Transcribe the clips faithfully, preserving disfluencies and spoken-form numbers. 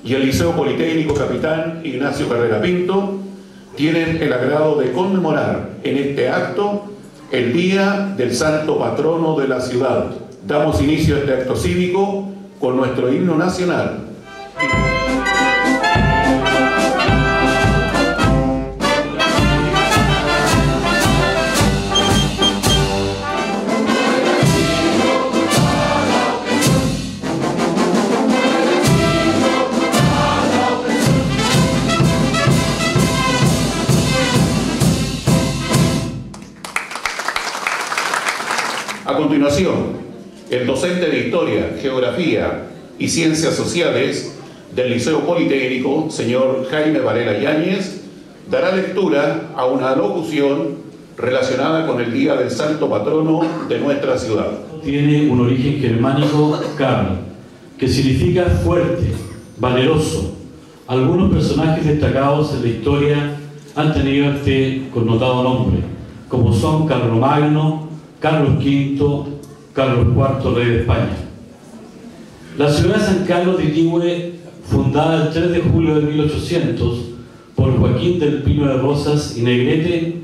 y el Liceo Politécnico Capitán Ignacio Carrera Pinto tienen el agrado de conmemorar en este acto el Día del Santo Patrono de la ciudad. Damos inicio a este acto cívico con nuestro himno nacional. A continuación, el docente de Historia, Geografía y Ciencias Sociales del Liceo Politécnico, señor Jaime Varela Yáñez, dará lectura a una locución relacionada con el Día del Santo Patrono de nuestra ciudad. Tiene un origen germánico cami, que significa fuerte, valeroso. Algunos personajes destacados en la historia han tenido este connotado nombre, como son Carlomagno, Carlos quinto, Carlos cuarto, rey de España. La ciudad de San Carlos de Iquihue, fundada el tres de julio de mil ochocientos por Joaquín del Pino de Rosas y Negrete,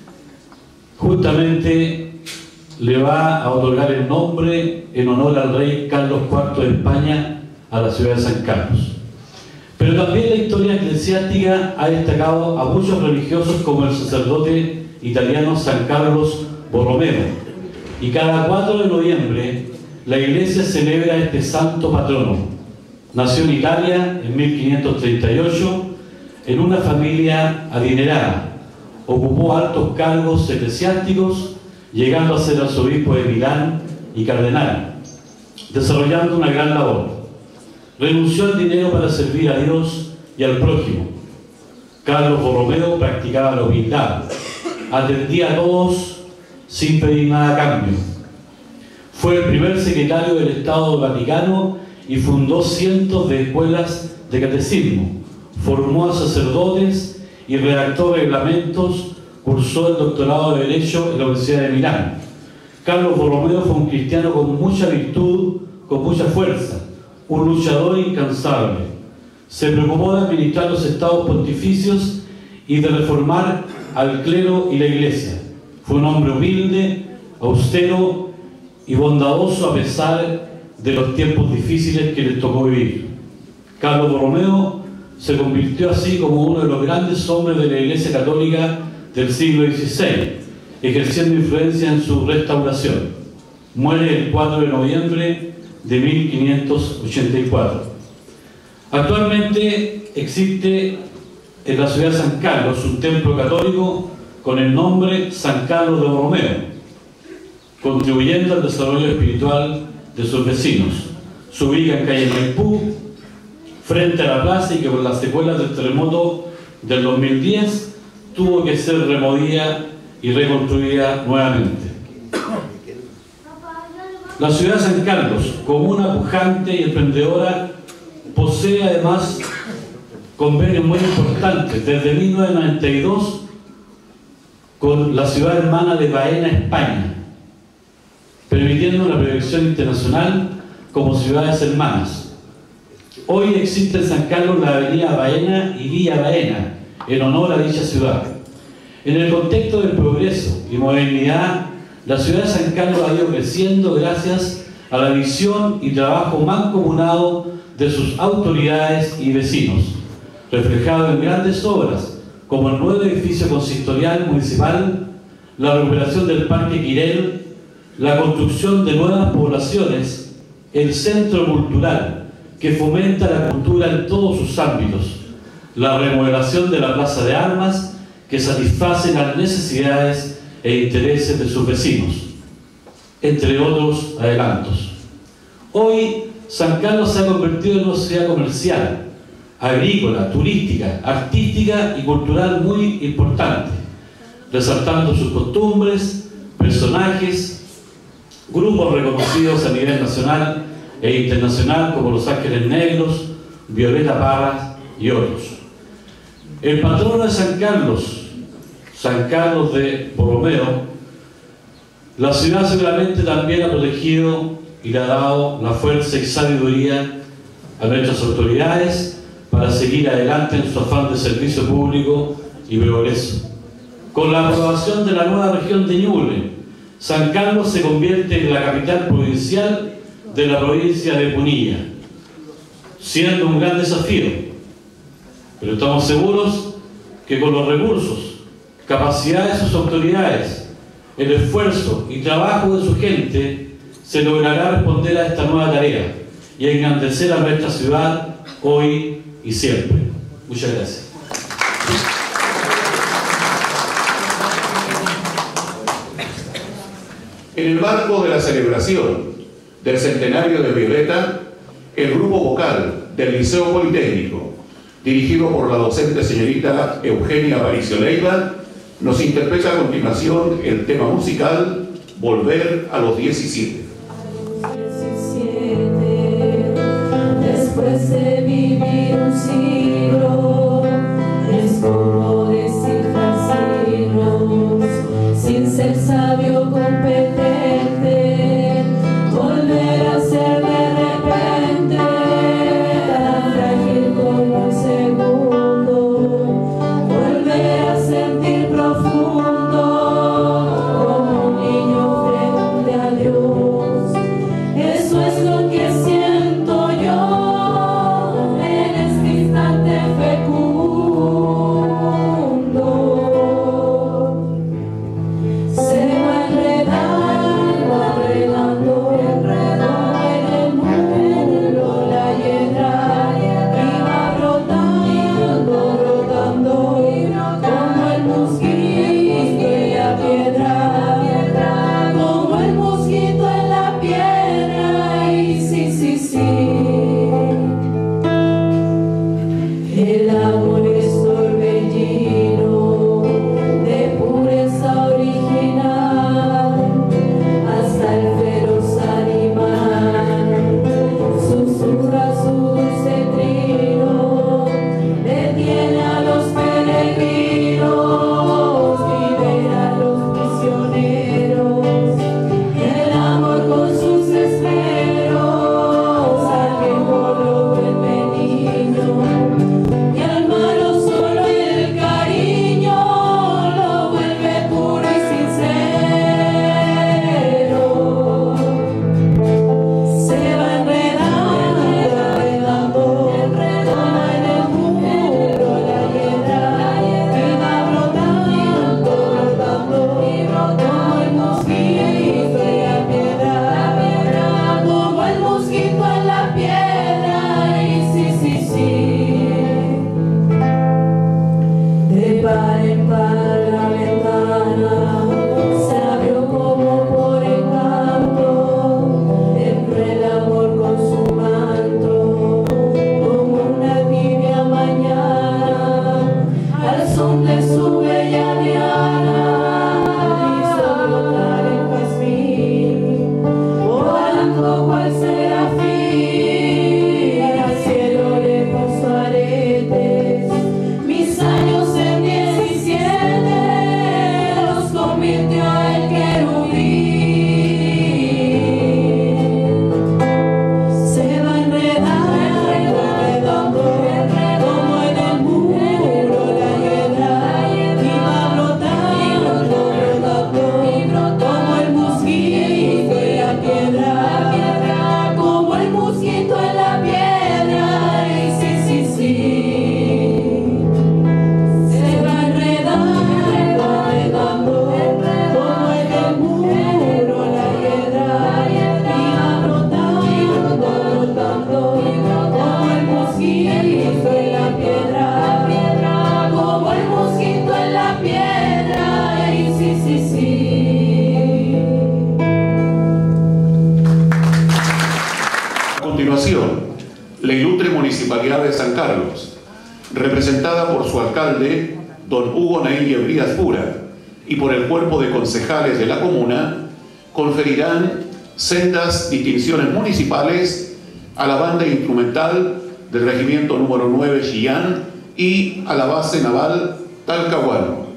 justamente le va a otorgar el nombre en honor al rey Carlos cuarto de España a la ciudad de San Carlos. Pero también la historia eclesiástica ha destacado a muchos religiosos como el sacerdote italiano San Carlos Borromeo, y cada cuatro de noviembre la Iglesia celebra este santo patrono. Nació en Italia en mil quinientos treinta y ocho en una familia adinerada. Ocupó altos cargos eclesiásticos, llegando a ser arzobispo de Milán y cardenal, desarrollando una gran labor. Renunció al dinero para servir a Dios y al prójimo. Carlos Borromeo practicaba la humildad, atendía a todos sin pedir nada a cambio. Fue el primer secretario del Estado Vaticano y fundó cientos de escuelas de catecismo, formó a sacerdotes y redactó reglamentos, cursó el doctorado de Derecho en la Universidad de Milán. Carlos Borromeo fue un cristiano con mucha virtud, con mucha fuerza, un luchador incansable. Se preocupó de administrar los estados pontificios y de reformar al clero y la Iglesia. Fue un hombre humilde, austero y bondadoso a pesar de los tiempos difíciles que les tocó vivir. Carlos Borromeo se convirtió así como uno de los grandes hombres de la Iglesia Católica del siglo dieciséis, ejerciendo influencia en su restauración. Muere el cuatro de noviembre de mil quinientos ochenta y cuatro. Actualmente existe en la ciudad de San Carlos un templo católico con el nombre San Carlos de Borromeo, contribuyendo al desarrollo espiritual de sus vecinos. Se ubica en calle Maipú, frente a la plaza, y que por las secuelas del terremoto del dos mil diez tuvo que ser removida y reconstruida nuevamente. La ciudad de San Carlos, comuna pujante y emprendedora, posee además convenios muy importantes desde mil novecientos noventa y dos con la ciudad hermana de Baena, España, permitiendo la proyección internacional como ciudades hermanas. Hoy existe en San Carlos la avenida Baena y Villa Baena, en honor a dicha ciudad. En el contexto del progreso y modernidad, la ciudad de San Carlos ha ido creciendo gracias a la visión y trabajo mancomunado de sus autoridades y vecinos, reflejado en grandes obras como el nuevo edificio consistorial municipal, la recuperación del Parque Quirel, la construcción de nuevas poblaciones, el centro cultural que fomenta la cultura en todos sus ámbitos, la remodelación de la Plaza de Armas que satisface las necesidades e intereses de sus vecinos, entre otros adelantos. Hoy San Carlos se ha convertido en una ciudad comercial, agrícola, turística, artística y cultural muy importante, resaltando sus costumbres, personajes, grupos reconocidos a nivel nacional e internacional como Los Ángeles Negros, Violeta Parra y otros. El patrono de San Carlos, San Carlos de Borromeo, la ciudad seguramente también ha protegido y le ha dado la fuerza y sabiduría a nuestras autoridades para seguir adelante en su afán de servicio público y progreso. Con la aprobación de la nueva región de Ñuble, San Carlos se convierte en la capital provincial de la provincia de Punilla, siendo un gran desafío, pero estamos seguros que con los recursos, capacidad de sus autoridades, el esfuerzo y trabajo de su gente, se logrará responder a esta nueva tarea y engrandecer a nuestra ciudad hoy y siempre. Muchas gracias. En el marco de la celebración del centenario de Violeta, el grupo vocal del Liceo Politécnico, dirigido por la docente señorita Eugenia Aparicio Leiva, nos interpreta a continuación el tema musical Volver a los diecisiete. Después de vivir un siglo, es como descifrar signos, sin ser sabio competente, volver a ser de repente tan frágil como un segundo, volver a sentir profundo como un niño frente a Dios. Eso es lo que siento yo en este instante fecundo. Se va enredando, enredando, enredando en el mundo la hiedra, y va brotando, brotando como el mosquito en la piedra, como el mosquito en la piedra. Y sí, sí, sí, el amor es torbellino de pureza original, hasta el feroz animal susurra su dulce trino, detiene a los peregrinos, libera a los prisioneros, el amor con sus esmeros al viejo lo vuelve niño, y al malo solo el cariño lo vuelve puro y sincero. Se va enredando, enredando, enredando en el muro la hiedra, y va brotando, brotando, como el mosquito en la piedra, como el mosquito en la piedra. Y sí, sí, sí, de par en par la ventana se abrió como por encanto, entró el amor con su manto, como una tibia mañana, al son de su bella diana, hizo brotar el jazmín, volando cual serafín, al cielo le puso aretes, mis años en diecisiete los convirtió en querubín. Se va enredando, enredando, como en el muro la hiedra, y va brotando, brotando, como el mosquito en la piedra, como el mosquito en la piedra. Y sí, sí, sí, se va enredando, enredando, como en el muro la hiedra, y va brotando, brotando, como el mosquito en la piedra, como el mosquito en la piedra. Y sí, sí, sí. A continuación, la ilustre Municipalidad de San Carlos, representada por su alcalde, don Hugo Naín Brías Pura, y por el cuerpo de concejales de la comuna, conferirán sendas distinciones municipales a la banda instrumental del Regimiento número nueve Chillán y a la base naval Talcahuano.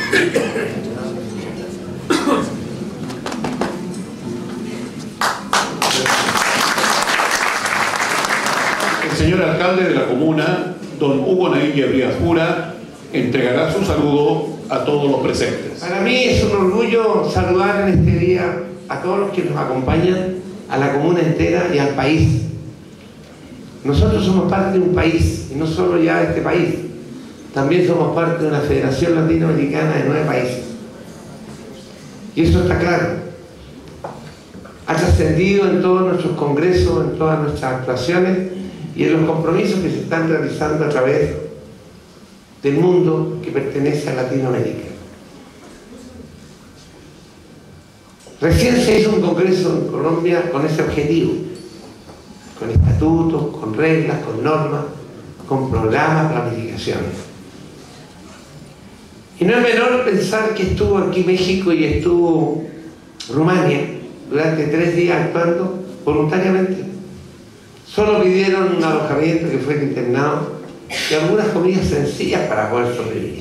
El señor alcalde de la comuna, don Hugo Naín Brías Jura, entregará su saludo a todos los presentes. Para mí es un orgullo saludar en este día a todos los que nos acompañan, a la comuna entera y al país. Nosotros somos parte de un país, y no solo ya de este país, también somos parte de una federación latinoamericana de nueve países. Y eso está claro. Ha trascendido en todos nuestros congresos, en todas nuestras actuaciones y en los compromisos que se están realizando a través del mundo que pertenece a Latinoamérica. Recién se hizo un congreso en Colombia con ese objetivo, con estatutos, con reglas, con normas, con programas, planificaciones. Y no es menor pensar que estuvo aquí México y estuvo Rumania durante tres días actuando voluntariamente. Solo pidieron un alojamiento que fue el internado y algunas comidas sencillas para poder sobrevivir.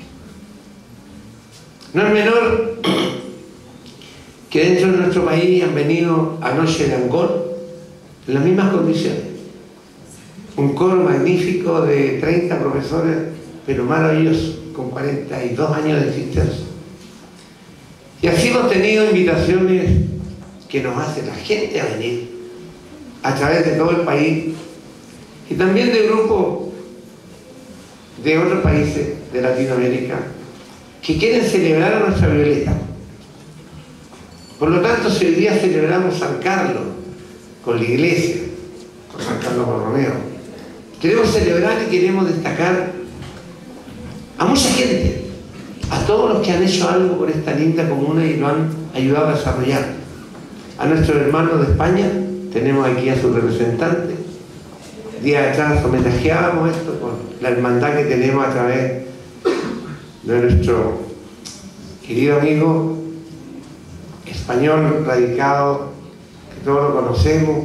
No es menor que dentro de nuestro país han venido anoche de Angol en las mismas condiciones. Un coro magnífico de treinta profesores, pero maravilloso, con cuarenta y dos años de existencia. Y así hemos tenido invitaciones que nos hace la gente a venir a través de todo el país y también de grupos de otros países de Latinoamérica que quieren celebrar a nuestra Violeta. Por lo tanto, si hoy día celebramos San Carlos con la iglesia, con San Carlos Borromeo, queremos celebrar y queremos destacar a mucha gente, a todos los que han hecho algo por esta linda comuna y lo han ayudado a desarrollar. A nuestros hermanos de España, tenemos aquí a su representante. Días atrás homenajeábamos esto con la hermandad que tenemos a través de nuestro querido amigo español radicado, que todos lo conocemos,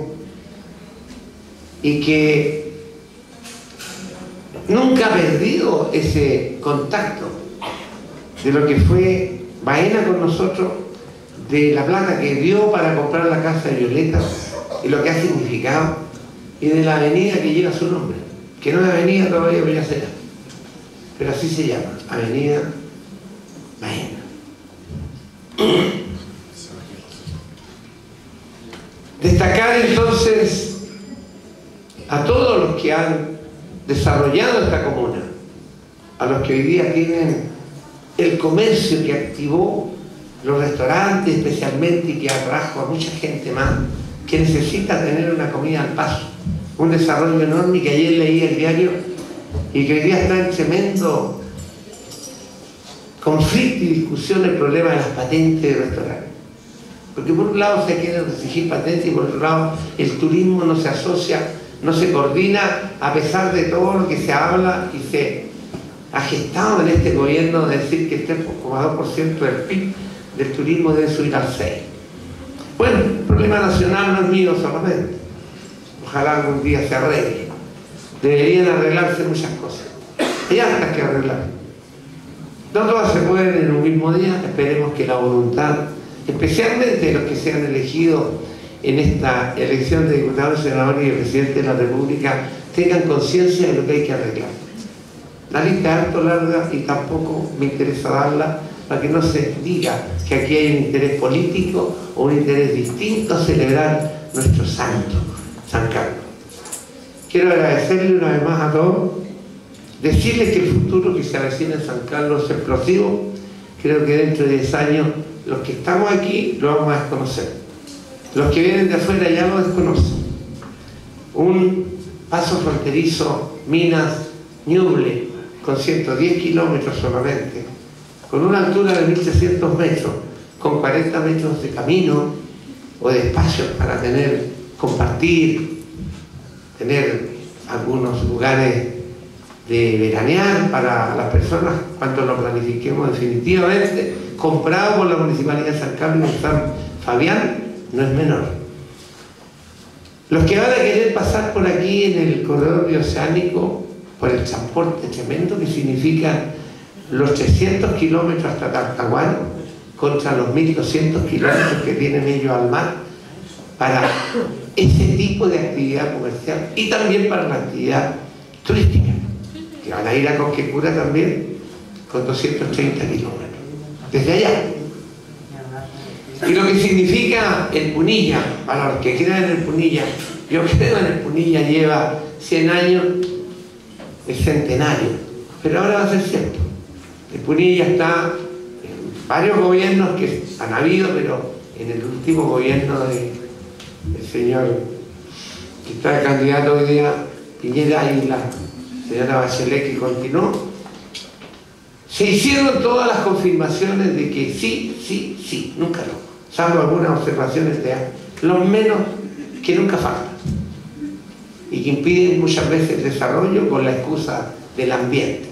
y que nunca ha perdido ese contacto de lo que fue Baena con nosotros, de la plata que dio para comprar la casa de Violeta y lo que ha significado, y de la avenida que lleva su nombre, que no es avenida todavía, pero ya será, pero así se llama, Avenida Baena. Destacar entonces a todos los que han desarrollado esta comuna, a los que hoy día tienen el comercio que activó los restaurantes especialmente y que atrajo a mucha gente más que necesita tener una comida al paso, un desarrollo enorme, que ayer leí el diario y que hoy día está en tremendo conflicto y discusión el problema de las patentes de restaurantes. Porque por un lado se quieren exigir patentes y por otro lado el turismo no se asocia, no se coordina, a pesar de todo lo que se habla y se ha gestado en este gobierno de decir que el tres coma dos por ciento del P I B del turismo debe subir al seis por ciento. Bueno, el problema nacional no es mío solamente. Ojalá algún día se arregle. Deberían arreglarse muchas cosas. Hay hartas que arreglar. No todas se pueden en un mismo día. Esperemos que la voluntad, especialmente los que sean elegidos en esta elección de diputados, senadores y presidente de la República, tengan conciencia de lo que hay que arreglar. La lista es harto larga y tampoco me interesa darla para que no se diga que aquí hay un interés político o un interés distinto a celebrar nuestro santo, San Carlos. Quiero agradecerle una vez más a todos, decirles que el futuro que se avecina en San Carlos es explosivo. Creo que dentro de diez años los que estamos aquí lo vamos a desconocer. Los que vienen de afuera ya lo desconocen. Un paso fronterizo, Minas, Ñuble, con ciento diez kilómetros solamente, con una altura de mil trescientos metros, con cuarenta metros de camino o de espacio para tener, compartir, tener algunos lugares de veranear para las personas cuando lo planifiquemos definitivamente, comprado por la Municipalidad de San Carlos y San Fabián, no es menor. Los que van a querer pasar por aquí en el corredor bioceánico, por el transporte tremendo que significa los trescientos kilómetros hasta Talcahuano contra los mil doscientos kilómetros que tienen ellos al mar para ese tipo de actividad comercial y también para la actividad turística, que van a ir a Cosquecura también con doscientos treinta kilómetros desde allá. Y lo que significa el Punilla, para los que crean en el Punilla, yo creo en el Punilla lleva cien años, es centenario, pero ahora va a ser cierto. El Punilla está en varios gobiernos que han habido, pero en el último gobierno de, del señor que está de candidato hoy día, Piñera, y la señora Bachelet, que continuó, se hicieron todas las confirmaciones de que sí, sí, sí, nunca no, salvo algunas observaciones de los menos que nunca faltan y que impiden muchas veces el desarrollo con la excusa del ambiente.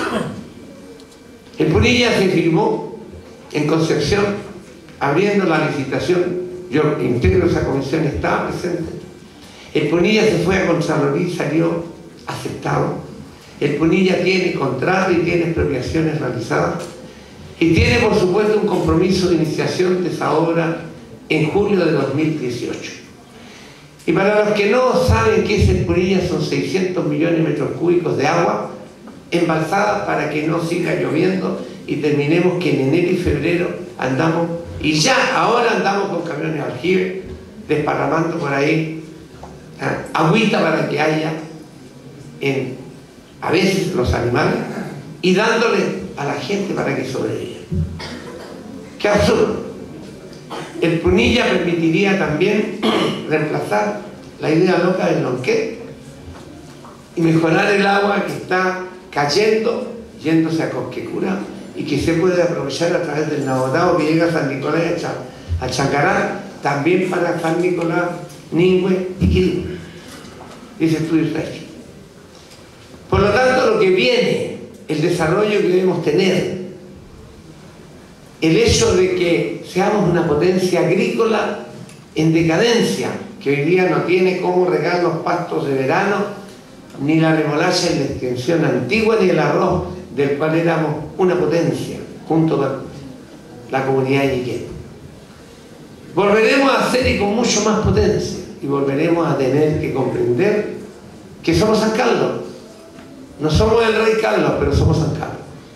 El Punilla se firmó en Concepción abriendo la licitación, yo integro esa comisión, estaba presente. El Punilla se fue a Contraloría y salió aceptado. El Punilla tiene contrato y tiene expropiaciones realizadas y tiene por supuesto un compromiso de iniciación de esa obra en julio de dos mil dieciocho. Y para los que no saben qué es el Punilla, son seiscientos millones de metros cúbicos de agua embalsada para que no siga lloviendo y terminemos que en enero y febrero andamos, y ya ahora andamos con camiones de aljibe desparramando por ahí ¿eh? agüita para que haya en, a veces los animales y dándole a la gente para que sobreviva. ¡Qué absurdo! El Punilla permitiría también reemplazar la idea loca del Lonquet y mejorar el agua que está cayendo, yéndose a Cosquecura y que se puede aprovechar a través del Nabotao que llega a San Nicolás y a Chacará, también para San Nicolás, Ningüe y Quilín. Ese estudio está hecho. Por lo tanto, lo que viene, el desarrollo que debemos tener, el hecho de que seamos una potencia agrícola en decadencia, que hoy día no tiene cómo regar los pastos de verano, ni la remolacha en la extensión antigua, ni el arroz, del cual éramos una potencia, junto con la comunidad de Iquique. Volveremos a ser y con mucho más potencia, y volveremos a tener que comprender que somos San Carlos. No somos el rey Carlos, pero somos San Carlos.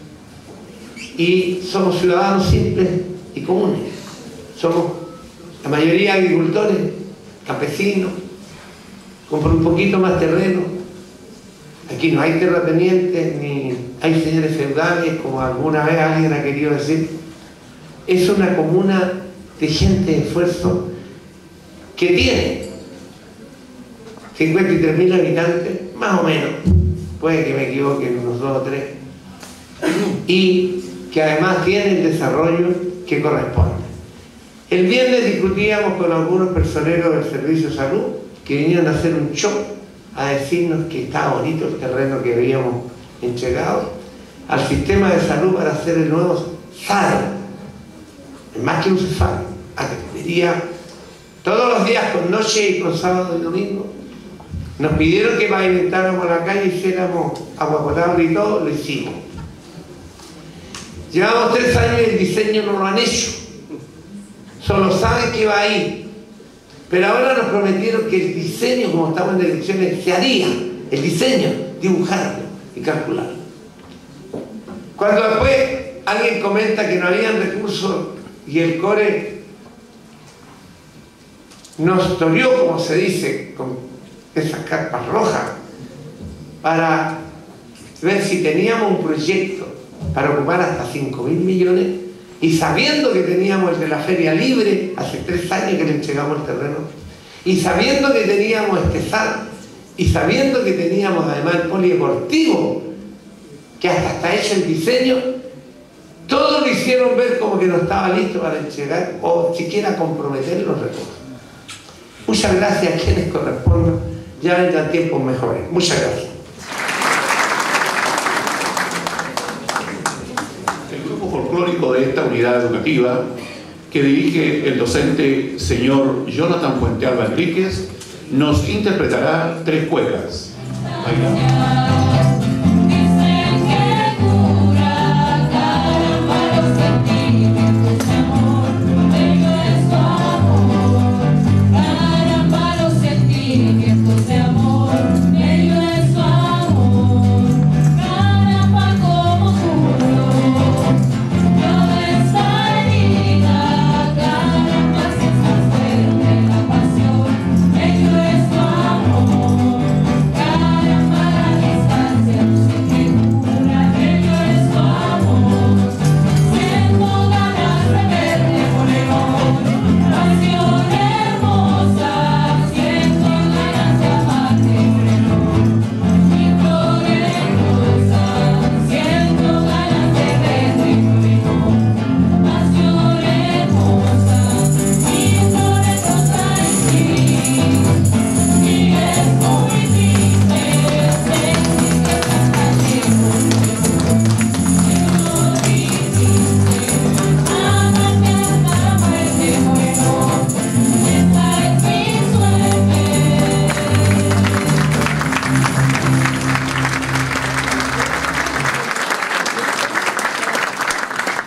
Y somos ciudadanos simples y comunes. Somos la mayoría agricultores, campesinos, con un poquito más terreno. Aquí no hay terratenientes, ni hay señores feudales, como alguna vez alguien ha querido decir. Es una comuna de gente de esfuerzo que tiene cincuenta y tres mil habitantes, más o menos, puede que me equivoque en unos dos o tres, y que además tiene el desarrollo que corresponde. El viernes discutíamos con algunos personeros del Servicio de Salud que vinieron a hacer un show a decirnos que estaba bonito el terreno que habíamos entregado al sistema de salud para hacer el nuevo S A R, más que un S A R, atendería todos los días con noche y con sábado y domingo. Nos pidieron que pavimentáramos la calle y hiciéramos agua potable y todo, lo hicimos. Llevamos tres años y el diseño no lo han hecho. Solo saben que va a ir. Pero ahora nos prometieron que el diseño, como estamos en elecciones, se haría. El diseño, dibujarlo y calcularlo. Cuando después alguien comenta que no habían recursos y el CORE nos dolió, como se dice, con esas carpas rojas, para ver si teníamos un proyecto para ocupar hasta cinco mil millones, y sabiendo que teníamos el de la Feria Libre, hace tres años que le entregamos el terreno, y sabiendo que teníamos este S A R, y sabiendo que teníamos además el polideportivo, que hasta está hecho el diseño, todos lo hicieron ver como que no estaba listo para entregar o siquiera comprometer los recursos. Muchas gracias a quienes correspondan, ya vendrán tiempos mejores. Muchas gracias. Folclórico de esta unidad educativa que dirige el docente señor Jonathan Fuentealba Enríquez nos interpretará tres cuecas. Bailamos.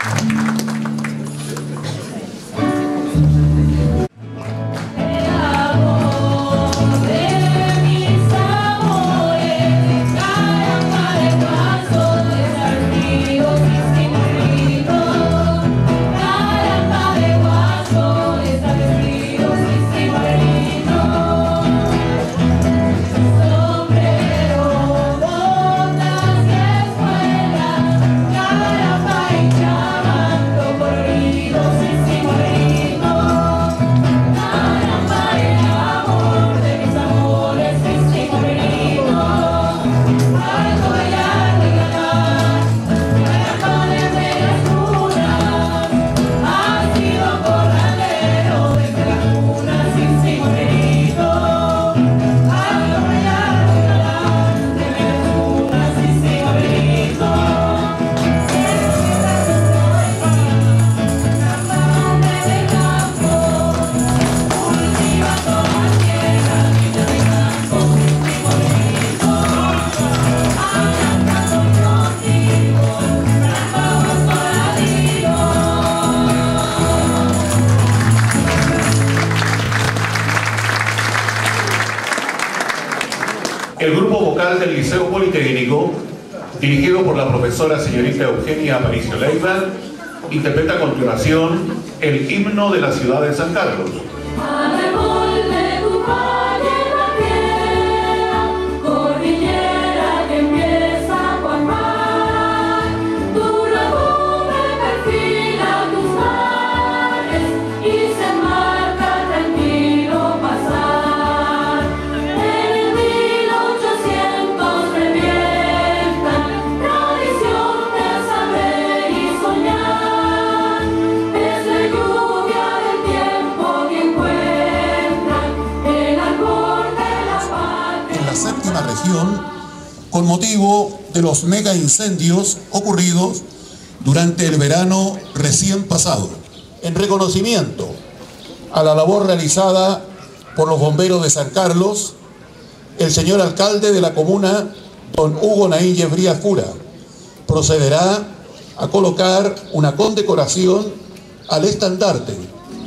El grupo vocal del Liceo Politécnico, dirigido por la profesora señorita Eugenia Aparicio Leiva, interpreta a continuación el himno de la ciudad de San Carlos. Con motivo de los mega incendios ocurridos durante el verano recién pasado. En reconocimiento a la labor realizada por los bomberos de San Carlos, el señor alcalde de la comuna, don Hugo Naín Yebrías Cura, procederá a colocar una condecoración al estandarte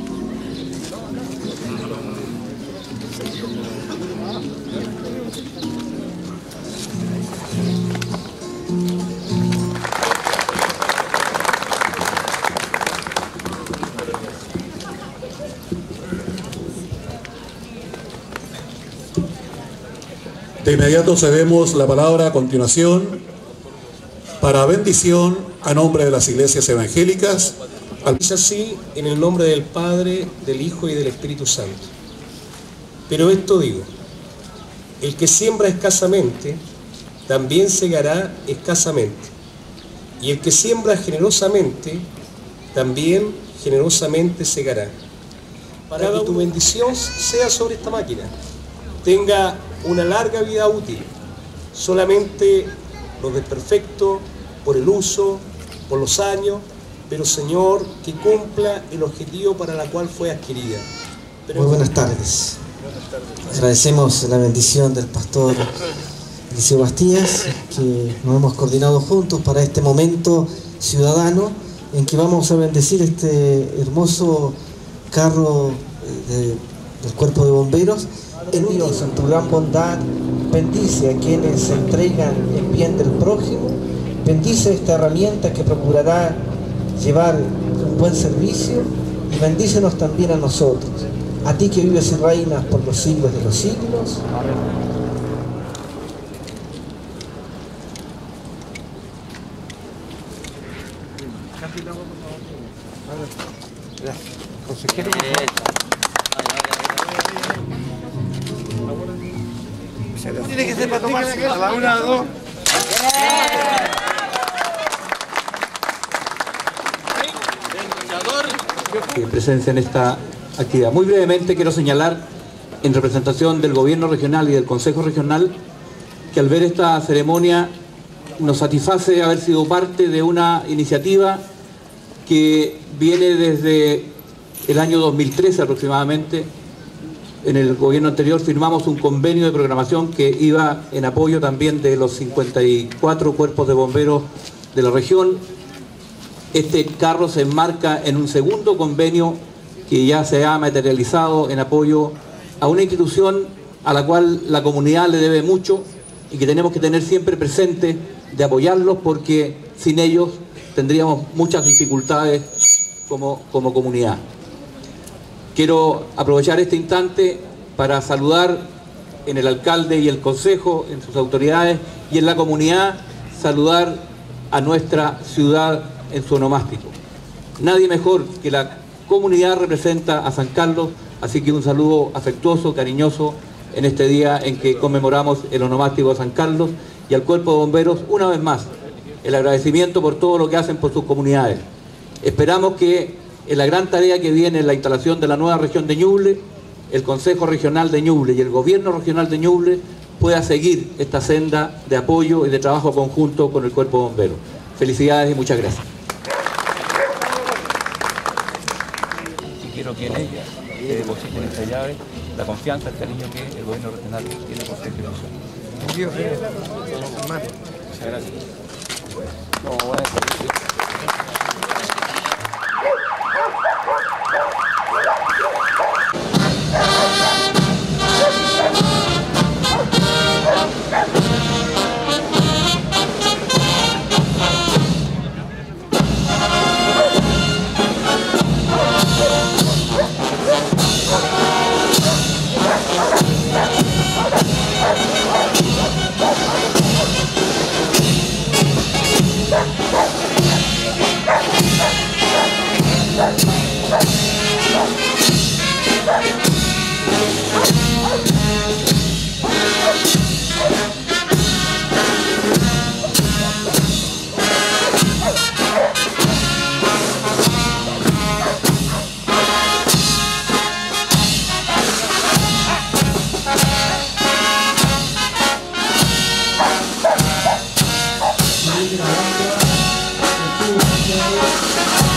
De inmediato cedemos la palabra a continuación para bendición a nombre de las iglesias evangélicas. Dice así, en el nombre del Padre, del Hijo y del Espíritu Santo. Pero esto digo, el que siembra escasamente, también segará escasamente. Y el que siembra generosamente, también generosamente segará. Para que tu bendición sea sobre esta máquina, tenga una larga vida útil, solamente los desperfectos por el uso, por los años, pero Señor, que cumpla el objetivo para la cual fue adquirida. Pero Muy buenas tardes. Agradecemos la bendición del pastor Eliseo Bastías, que nos hemos coordinado juntos para este momento ciudadano en que vamos a bendecir este hermoso carro de, del Cuerpo de Bomberos. En Dios, en tu gran bondad, bendice a quienes se entregan en bien del prójimo, bendice esta herramienta que procurará llevar un buen servicio y bendícenos también a nosotros, a ti que vives y reinas por los siglos de los siglos. Gracias. Consejero. Tiene que ser para tomarse a la una, dos. Presencia en esta actividad. Muy brevemente quiero señalar, en representación del Gobierno Regional y del Consejo Regional, que al ver esta ceremonia nos satisface haber sido parte de una iniciativa que viene desde el año dos mil trece aproximadamente. En el gobierno anterior firmamos un convenio de programación que iba en apoyo también de los cincuenta y cuatro cuerpos de bomberos de la región, Este carro se enmarca en un segundo convenio que ya se ha materializado en apoyo a una institución a la cual la comunidad le debe mucho y que tenemos que tener siempre presente de apoyarlos, porque sin ellos tendríamos muchas dificultades como, como comunidad. Quiero aprovechar este instante para saludar en el alcalde y el consejo, en sus autoridades y en la comunidad, saludar a nuestra ciudad en su onomástico. Nadie mejor que la comunidad representa a San Carlos, así que un saludo afectuoso, cariñoso en este día en que conmemoramos el onomástico de San Carlos, y al Cuerpo de Bomberos, una vez más, el agradecimiento por todo lo que hacen por sus comunidades. Esperamos que en la gran tarea que viene en la instalación de la nueva región de Ñuble, el Consejo Regional de Ñuble y el Gobierno Regional de Ñuble pueda seguir esta senda de apoyo y de trabajo conjunto con el Cuerpo de Bomberos. Felicidades y muchas gracias. Y quiero que en ella que depositen esta llave la confianza, el cariño que el Gobierno Regional tiene por esta institución. Muchas gracias. No, bueno. Thank you.